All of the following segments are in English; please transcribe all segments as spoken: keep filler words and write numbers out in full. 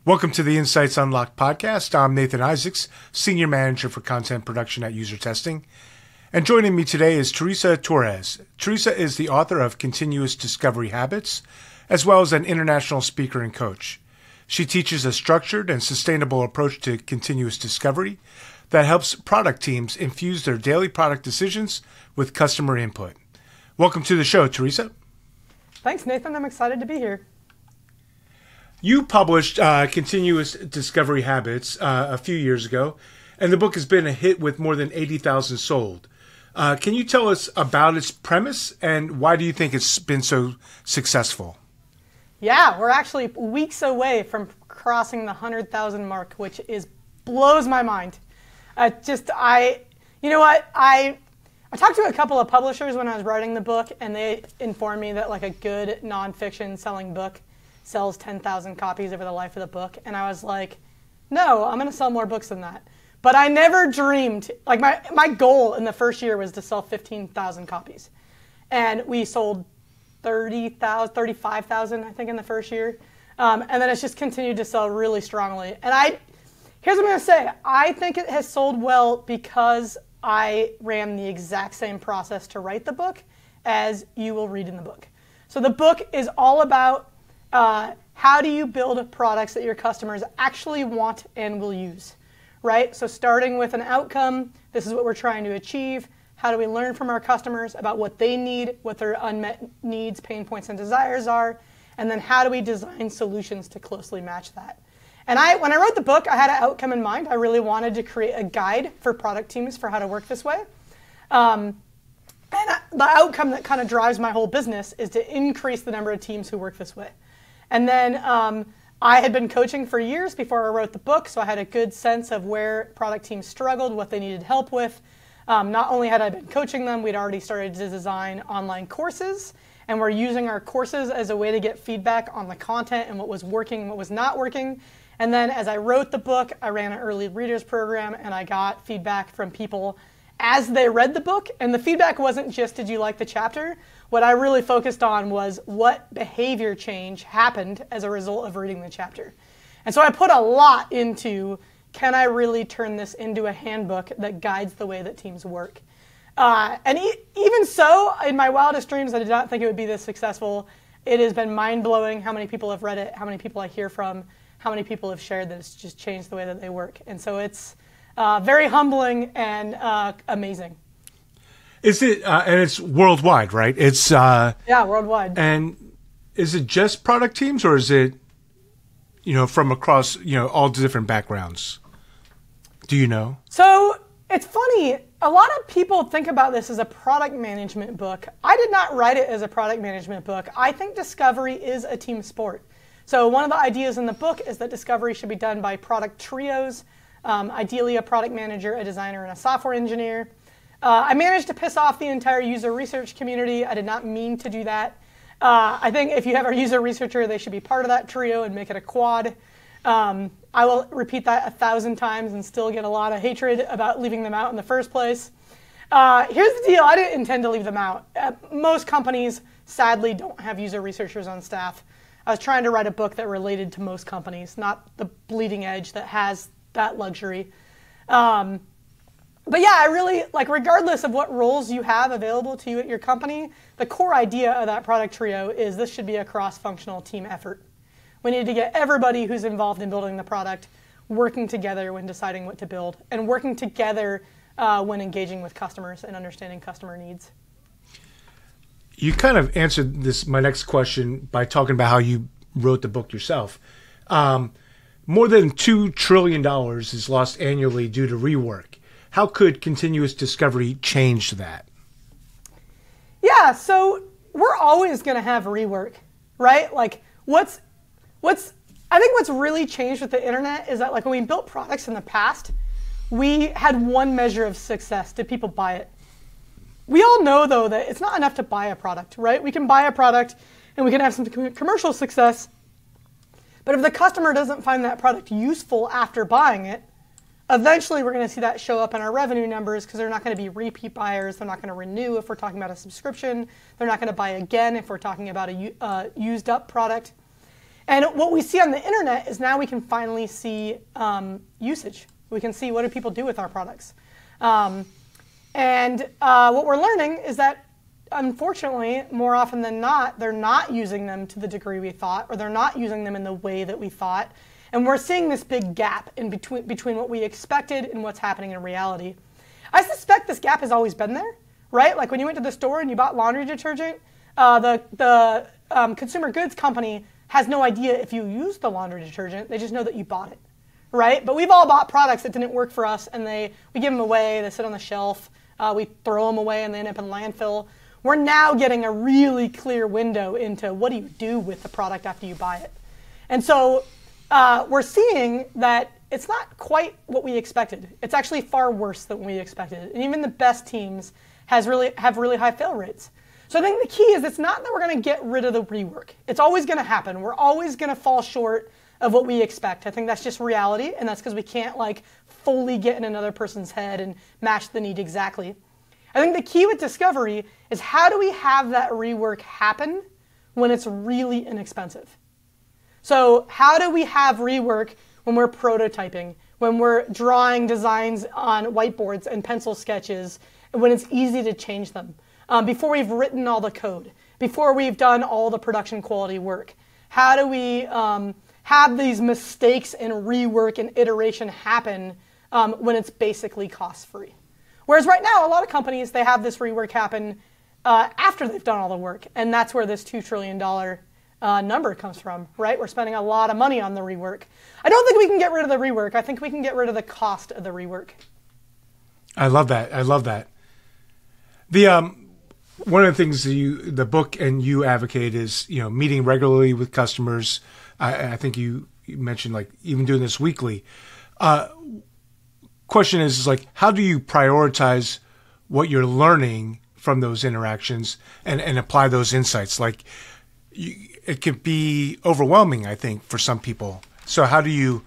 Welcome to the Insights Unlocked podcast. I'm Nathan Isaacs, Senior Manager for Content Production at UserTesting. And joining me today is Teresa Torres. Teresa is the author of Continuous Discovery Habits, as well as an international speaker and coach. She teaches a structured and sustainable approach to continuous discovery that helps product teams infuse their daily product decisions with customer input. Welcome to the show, Teresa. Thanks, Nathan. I'm excited to be here. You published uh, Continuous Discovery Habits uh, a few years ago, and the book has been a hit with more than eighty thousand sold. Uh, can you tell us about its premise, and why do you think it's been so successful? Yeah, we're actually weeks away from crossing the one hundred thousand mark, which is blows my mind. Uh, just, I, you know what, I, I talked to a couple of publishers when I was writing the book, and they informed me that like a good nonfiction selling book sells ten thousand copies over the life of the book. And I was like, no, I'm going to sell more books than that. But I never dreamed, like my, my goal in the first year was to sell fifteen thousand copies. And we sold thirty thousand, thirty-five thousand, I think, in the first year. Um, and then it's just continued to sell really strongly. And I, here's what I'm going to say. I think it has sold well because I ran the exact same process to write the book as you will read in the book. So the book is all about Uh, how do you build products that your customers actually want and will use, right? So starting with an outcome, this is what we're trying to achieve. How do we learn from our customers about what they need, what their unmet needs, pain points, and desires are? And then how do we design solutions to closely match that? And I, when I wrote the book, I had an outcome in mind. I really wanted to create a guide for product teams for how to work this way. Um, and I, the outcome that kind of drives my whole business is to increase the number of teams who work this way. And then um, I had been coaching for years before I wrote the book, so I had a good sense of where product teams struggled, what they needed help with. Um, not only had I been coaching them, we'd already started to design online courses, and we're using our courses as a way to get feedback on the content and what was working and what was not working. And then as I wrote the book, I ran an early readers program, and I got feedback from people as they read the book. And the feedback wasn't just, did you like the chapter? What I really focused on was what behavior change happened as a result of reading the chapter. And so I put a lot into, can I really turn this into a handbook that guides the way that teams work? Uh, and e even so, in my wildest dreams, I did not think it would be this successful. It has been mind-blowing how many people have read it, how many people I hear from, how many people have shared that it's just changed the way that they work. And so it's uh, very humbling and uh, amazing. Is it, uh, and it's worldwide, right? It's uh, yeah, worldwide. And is it just product teams, or is it, you know, from across, you know, all the different backgrounds? Do you know? So it's funny. A lot of people think about this as a product management book. I did not write it as a product management book. I think discovery is a team sport. So one of the ideas in the book is that discovery should be done by product trios, um, ideally a product manager, a designer, and a software engineer. Uh, I managed to piss off the entire user research community. I did not mean to do that. Uh, I think if you have a user researcher, they should be part of that trio and make it a quad. Um, I will repeat that a thousand times and still get a lot of hatred about leaving them out in the first place. Uh, here's the deal. I didn't intend to leave them out. Uh, most companies, sadly, don't have user researchers on staff. I was trying to write a book that related to most companies, not the bleeding edge that has that luxury. Um, But yeah, I really, like, regardless of what roles you have available to you at your company, the core idea of that product trio is this should be a cross-functional team effort. We need to get everybody who's involved in building the product working together when deciding what to build, and working together uh, when engaging with customers and understanding customer needs. You kind of answered this, my next question, by talking about how you wrote the book yourself. Um, more than two trillion dollars is lost annually due to rework. How could continuous discovery change that? Yeah, so we're always going to have rework, right? Like, what's, what's, I think what's really changed with the internet is that, like, when we built products in the past, we had one measure of success. Did people buy it? We all know, though, that it's not enough to buy a product, right? We can buy a product and we can have some commercial success, but if the customer doesn't find that product useful after buying it, eventually we're going to see that show up in our revenue numbers, because they're not going to be repeat buyers. They're not going to renew if we're talking about a subscription. They're not going to buy again if we're talking about a uh, used up product. And what we see on the internet is now we can finally see um, usage. We can see what do people do with our products. Um, and uh, what we're learning is that, unfortunately, more often than not, they're not using them to the degree we thought, or they're not using them in the way that we thought. And we're seeing this big gap in between, between what we expected and what's happening in reality. I suspect this gap has always been there, right? Like when you went to the store and you bought laundry detergent, uh, the, the um, consumer goods company has no idea if you use the laundry detergent. They just know that you bought it, right? But we've all bought products that didn't work for us, and they we give them away. They sit on the shelf. Uh, we throw them away, and they end up in landfill. We're now getting a really clear window into what do you do with the product after you buy it. And so uh, we're seeing that it's not quite what we expected. It's actually far worse than we expected. And even the best teams has really have really high fail rates. So I think the key is it's not that we're going to get rid of the rework. It's always going to happen. We're always going to fall short of what we expect. I think that's just reality, and that's because we can't like fully get in another person's head and match the need exactly. I think the key with discovery is how do we have that rework happen when it's really inexpensive? So how do we have rework when we're prototyping, when we're drawing designs on whiteboards and pencil sketches, and when it's easy to change them, um, before we've written all the code, before we've done all the production quality work? How do we um, have these mistakes and rework and iteration happen um, when it's basically cost-free? Whereas right now, a lot of companies, they have this rework happen uh, after they've done all the work, and that's where this two trillion dollars uh, number comes from, right? We're spending a lot of money on the rework. I don't think we can get rid of the rework. I think we can get rid of the cost of the rework. I love that. I love that. The um, one of the things that you, the book and you advocate is, you know, meeting regularly with customers. I, I think you, you mentioned like even doing this weekly. Uh, question is, is like, how do you prioritize what you're learning from those interactions and, and apply those insights? Like, you, it can be overwhelming, I think, for some people. So how do you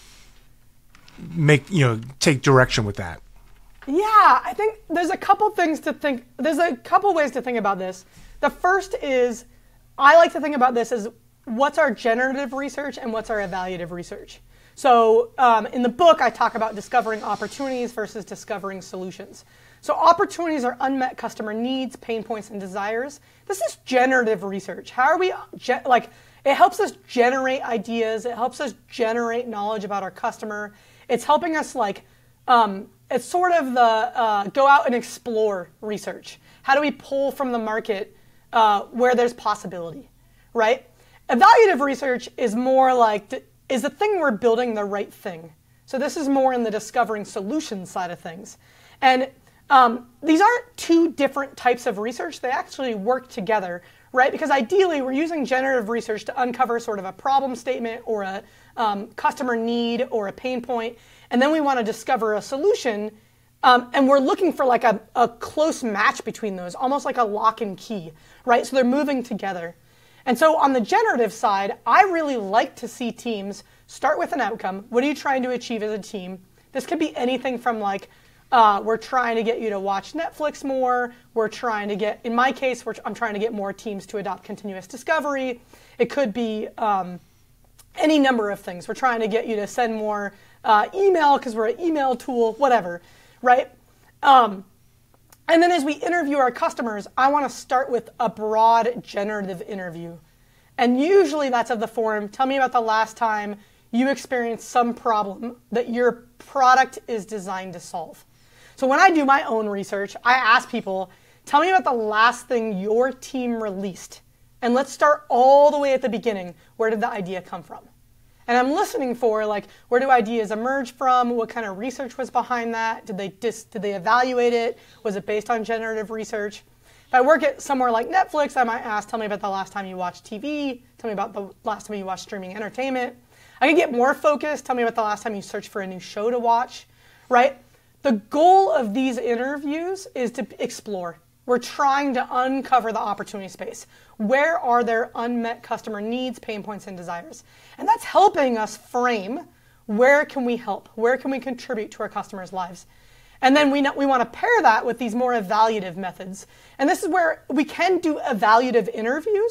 make, you know, take direction with that? Yeah, I think there's a couple things to think. There's a couple ways to think about this. The first is, I like to think about this as what's our generative research and what's our evaluative research. So um, in the book, I talk about discovering opportunities versus discovering solutions. So opportunities are unmet customer needs, pain points, and desires. This is generative research. How are we, ge- like, it helps us generate ideas. It helps us generate knowledge about our customer. It's helping us, like, um, it's sort of the uh, go out and explore research. How do we pull from the market uh, where there's possibility, right? Evaluative research is more like, is the thing we're building the right thing? So this is more in the discovering solutions side of things. And um, these aren't two different types of research. They actually work together, right? Because ideally, we're using generative research to uncover sort of a problem statement or a um, customer need or a pain point. And then we want to discover a solution. Um, and we're looking for like a, a close match between those, almost like a lock and key, right? So they're moving together. And so on the generative side, I really like to see teams start with an outcome. What are you trying to achieve as a team? This could be anything from like, uh, we're trying to get you to watch Netflix more. We're trying to get, in my case, we're, I'm trying to get more teams to adopt continuous discovery. It could be um, any number of things. We're trying to get you to send more uh, email because we're an email tool, whatever, right? Um, And then as we interview our customers, I want to start with a broad generative interview. And usually that's of the form, tell me about the last time you experienced some problem that your product is designed to solve. So when I do my own research, I ask people, tell me about the last thing your team released. And let's start all the way at the beginning. Where did the idea come from? And I'm listening for, like, where do ideas emerge from? What kind of research was behind that? Did they dis- did they evaluate it? Was it based on generative research? If I work at somewhere like Netflix, I might ask, tell me about the last time you watched T V. Tell me about the last time you watched streaming entertainment. I can get more focused. Tell me about the last time you searched for a new show to watch, right? The goal of these interviews is to explore. We're trying to uncover the opportunity space. Where are there unmet customer needs, pain points, and desires? And that's helping us frame where can we help? Where can we contribute to our customers' lives? And then we, know, we want to pair that with these more evaluative methods. And this is where we can do evaluative interviews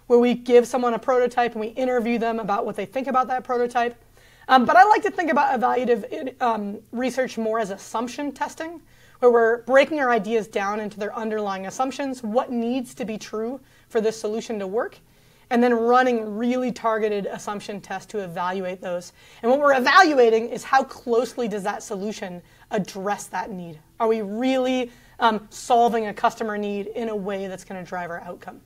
where we give someone a prototype and we interview them about what they think about that prototype. Um, but I like to think about evaluative um, research more as assumption testing, where we're breaking our ideas down into their underlying assumptions, what needs to be true for this solution to work, and then running really targeted assumption tests to evaluate those. And what we're evaluating is how closely does that solution address that need? Are we really um, solving a customer need in a way that's going to drive our outcome?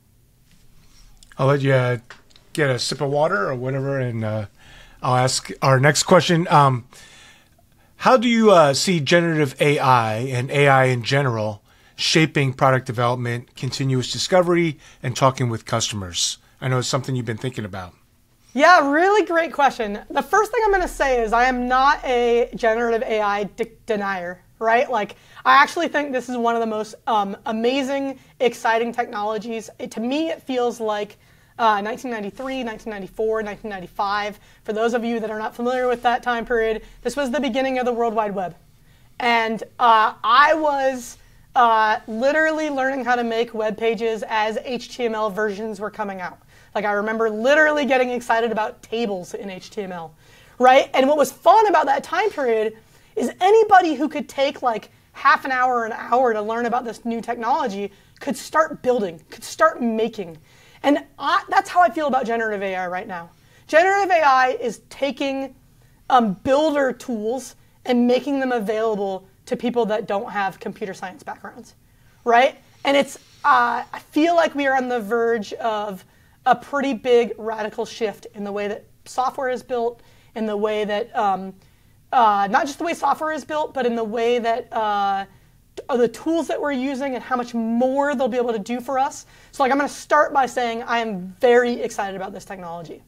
I'll let you uh, get a sip of water or whatever, and uh, I'll ask our next question. Um, how do you uh, see generative A I and A I in general shaping product development, continuous discovery, and talking with customers? I know it's something you've been thinking about. Yeah, really great question. The first thing I'm going to say is I am not a generative A I de- denier, right? Like, I actually think this is one of the most um, amazing, exciting technologies. It, to me, it feels like uh, nineteen ninety-three, nineteen ninety-four, nineteen ninety-five. For those of you that are not familiar with that time period, this was the beginning of the World Wide Web. And uh, I was uh, literally learning how to make web pages as H T M L versions were coming out. Like, I remember literally getting excited about tables in H T M L, right? And what was fun about that time period is anybody who could take like half an hour or an hour to learn about this new technology could start building, could start making. And I, that's how I feel about generative A I right now. Generative A I is taking um, builder tools and making them available to people that don't have computer science backgrounds, right? And it's, uh, I feel like we are on the verge of a pretty big radical shift in the way that software is built, in the way that, um, uh, not just the way software is built, but in the way that uh, the tools that we're using and how much more they'll be able to do for us. So like, I'm going to start by saying I am very excited about this technology.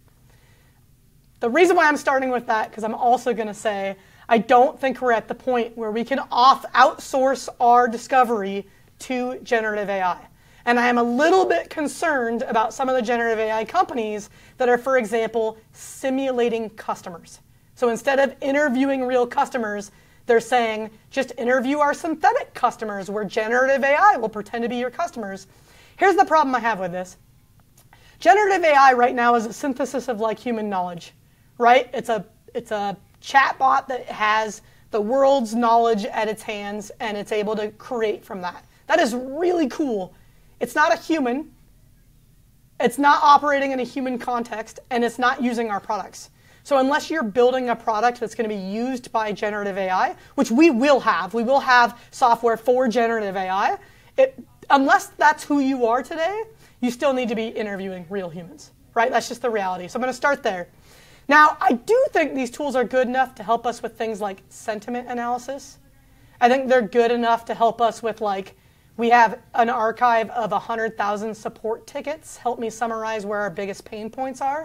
The reason why I'm starting with that, because I'm also going to say I don't think we're at the point where we can off outsource our discovery to generative A I. And I am a little bit concerned about some of the generative A I companies that are, for example, simulating customers. So instead of interviewing real customers, they're saying, just interview our synthetic customers where generative A I will pretend to be your customers. Here's the problem I have with this. Generative A I right now is a synthesis of like human knowledge, right? It's a, it's a chatbot that has the world's knowledge at its hands and it's able to create from that. That is really cool. It's not a human, it's not operating in a human context, and it's not using our products. So unless you're building a product that's going to be used by generative A I, which we will have, we will have software for generative A I, it, unless that's who you are today, you still need to be interviewing real humans, right? That's just the reality. So I'm going to start there. Now, I do think these tools are good enough to help us with things like sentiment analysis. I think they're good enough to help us with like, we have an archive of one hundred thousand support tickets. Help me summarize where our biggest pain points are.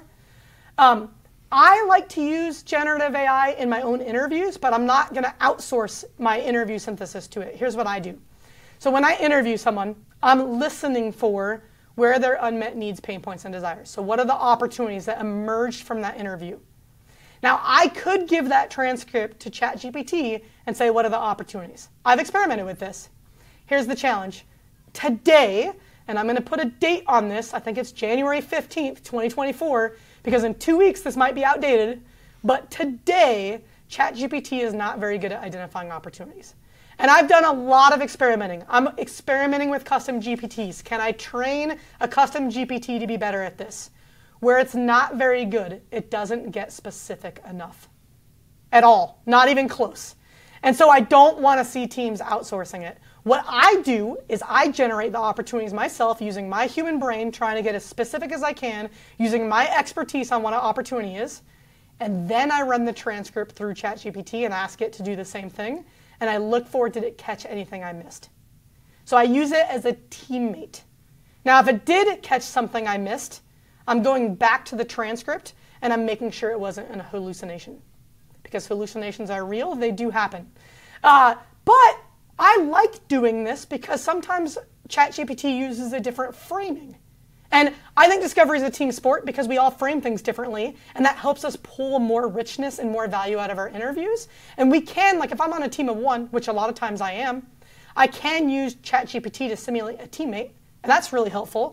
Um, I like to use generative A I in my own interviews, but I'm not going to outsource my interview synthesis to it. Here's what I do. So when I interview someone, I'm listening for where their unmet needs, pain points, and desires. So what are the opportunities that emerged from that interview? Now, I could give that transcript to ChatGPT and say, what are the opportunities? I've experimented with this. Here's the challenge. Today, and I'm going to put a date on this, I think it's January fifteenth, twenty twenty-four, because in two weeks this might be outdated, but today, ChatGPT is not very good at identifying opportunities. And I've done a lot of experimenting. I'm experimenting with custom G P Ts. Can I train a custom G P T to be better at this? Where it's not very good, it doesn't get specific enough at all, not even close. And so I don't want to see teams outsourcing it. What I do is I generate the opportunities myself using my human brain, trying to get as specific as I can, using my expertise on what an opportunity is, and then I run the transcript through ChatGPT and ask it to do the same thing, and I look for, did it catch anything I missed? So I use it as a teammate. Now, if it did catch something I missed, I'm going back to the transcript, and I'm making sure it wasn't a hallucination. Because hallucinations are real, they do happen. Uh, but I like doing this because sometimes ChatGPT uses a different framing. And I think discovery is a team sport because we all frame things differently, and that helps us pull more richness and more value out of our interviews. And we can, like if I'm on a team of one, which a lot of times I am, I can use ChatGPT to simulate a teammate, and that's really helpful.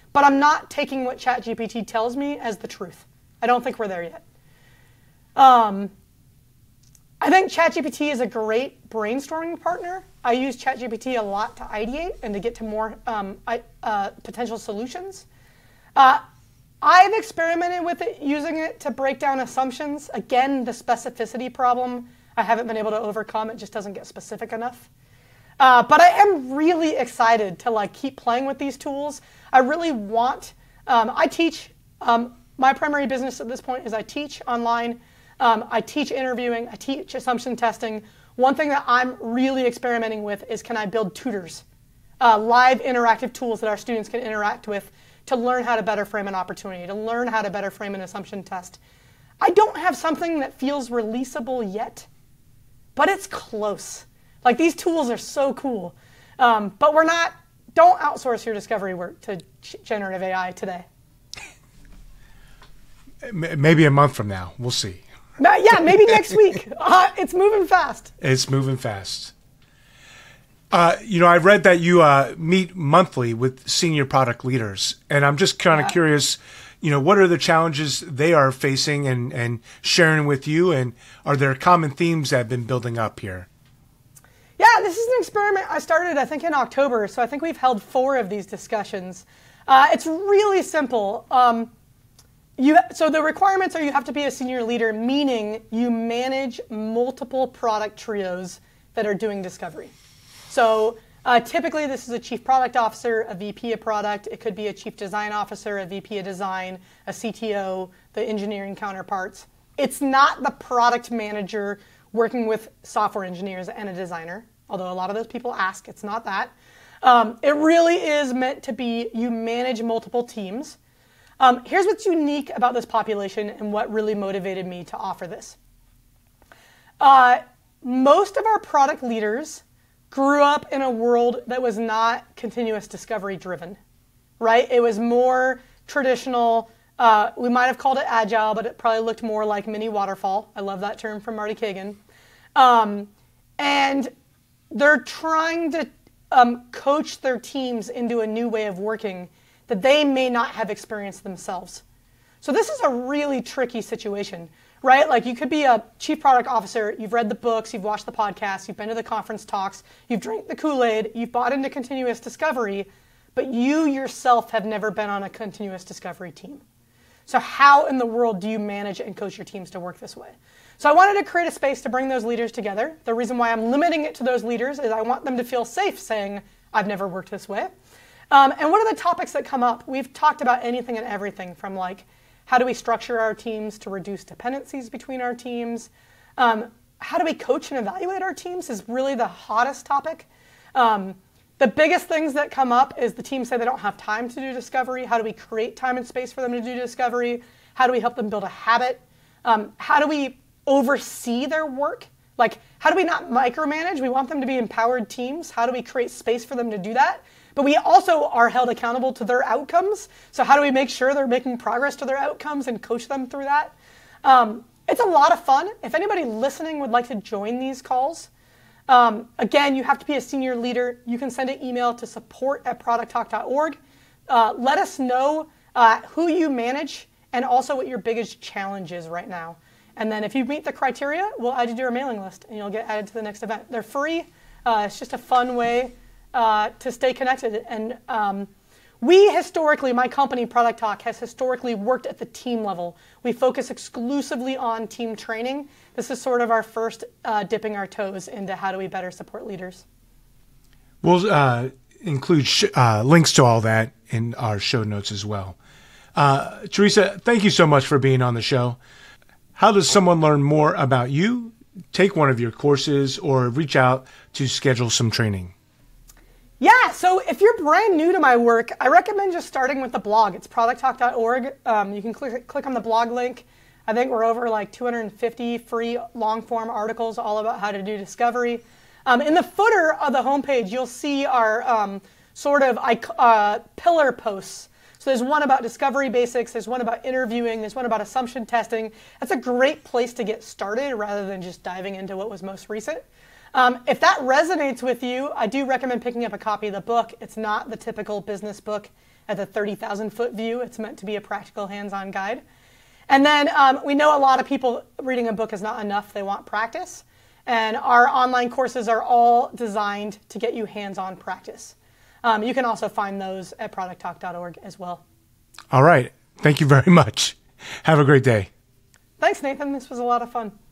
but I'm not taking what ChatGPT tells me as the truth. I don't think we're there yet. Um, I think ChatGPT is a great brainstorming partner. I use ChatGPT a lot to ideate and to get to more um, I, uh, potential solutions. Uh, I've experimented with it, using it to break down assumptions. Again, the specificity problem I haven't been able to overcome. It just doesn't get specific enough. Uh, but I am really excited to like keep playing with these tools. I really want, um, I teach, um, my primary business at this point is I teach online. Um, I teach interviewing, I teach assumption testing. One thing that I'm really experimenting with is, can I build tutors, uh, live interactive tools that our students can interact with to learn how to better frame an opportunity, to learn how to better frame an assumption test. I don't have something that feels releasable yet, but it's close. Like, these tools are so cool. Um, but we're not, don't outsource your discovery work to generative A I today. Maybe a month from now, we'll see. Yeah, maybe next week. Uh, it's moving fast. It's moving fast. Uh, you know, I read that you uh, meet monthly with senior product leaders, and I'm just kind of yeah. curious, you know, what are the challenges they are facing and, and sharing with you, and are there common themes that have been building up here? Yeah, this is an experiment I started, I think, in October, so I think we've held four of these discussions. Uh, it's really simple. Um, you, so the requirements are you have to be a senior leader, meaning you manage multiple product trios that are doing discovery. So uh, typically this is a chief product officer, a V P of product. It could be a chief design officer, a V P of design, a C T O, the engineering counterparts. It's not the product manager working with software engineers and a designer, although a lot of those people ask. It's not that. Um, it really is meant to be, you manage multiple teams. Um, here's what's unique about this population and what really motivated me to offer this. Uh, most of our product leaders grew up in a world that was not continuous discovery driven, right? It was more traditional. Uh, we might have called it agile, but it probably looked more like mini waterfall. I love that term from Marty Kagan. Um, and they're trying to um, coach their teams into a new way of working that they may not have experienced themselves. So this is a really tricky situation, right? Like, you could be a chief product officer, you've read the books, you've watched the podcasts, you've been to the conference talks, you've drank the Kool-Aid, you've bought into continuous discovery, but you yourself have never been on a continuous discovery team. So how in the world do you manage and coach your teams to work this way? So I wanted to create a space to bring those leaders together. The reason why I'm limiting it to those leaders is I want them to feel safe saying, I've never worked this way. Um, and what are the topics that come up? We've talked about anything and everything from, like, how do we structure our teams to reduce dependencies between our teams? Um, how do we coach and evaluate our teams is really the hottest topic. Um, the biggest things that come up is the teams say they don't have time to do discovery. How do we create time and space for them to do discovery? How do we help them build a habit? Um, how do we oversee their work? Like, how do we not micromanage? We want them to be empowered teams. How do we create space for them to do that? But we also are held accountable to their outcomes. So how do we make sure they're making progress to their outcomes and coach them through that? Um, it's a lot of fun. If anybody listening would like to join these calls, um, again, you have to be a senior leader. You can send an email to support at product talk dot org. Uh, let us know uh, who you manage and also what your biggest challenge is right now. And then if you meet the criteria, we'll add you to our mailing list and you'll get added to the next event. They're free. Uh, it's just a fun way Uh, to stay connected. And um, we historically, my company, Product Talk, has historically worked at the team level. We focus exclusively on team training. This is sort of our first uh, dipping our toes into how do we better support leaders. We'll uh, include sh- uh, links to all that in our show notes as well. Uh, Teresa, thank you so much for being on the show. How does someone learn more about you, take one of your courses, or reach out to schedule some training? Yeah, so if you're brand new to my work, I recommend just starting with the blog. It's product talk dot org. Um, you can click, click on the blog link. I think we're over like two hundred fifty free long-form articles all about how to do discovery. Um, in the footer of the homepage, you'll see our um, sort of uh, pillar posts. So there's one about discovery basics, there's one about interviewing, there's one about assumption testing. That's a great place to get started rather than just diving into what was most recent. Um, if that resonates with you, I do recommend picking up a copy of the book. It's not the typical business book. at the thirty thousand foot view. It's meant to be a practical hands-on guide. And then um, we know a lot of people reading a book is not enough. They want practice. And our online courses are all designed to get you hands-on practice. Um, you can also find those at product talk dot org as well. All right. Thank you very much. Have a great day. Thanks, Nathan. This was a lot of fun.